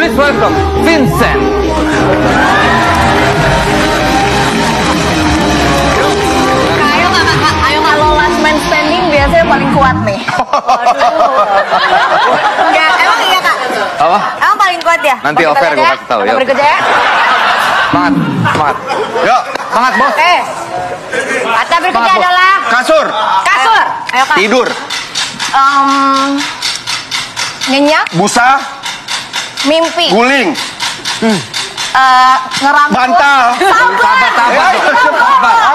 Please welcome Vincent. Ayo Kak, lo last man standing biasanya paling kuat nih. Enggak, emang iya Kak? Apa? Emang paling kuat ya? Nanti offer gue kasih tahu ya. Berikutnya ya. Semangat, semangat. Yuk, semangat bos. Kata berikutnya adalah Kasur. kasur. Ayo Kak. Tidur. Nyenyak. Busa. Mimpi. Guling. Ngerangkul. Bantal. Sabar. Sabar.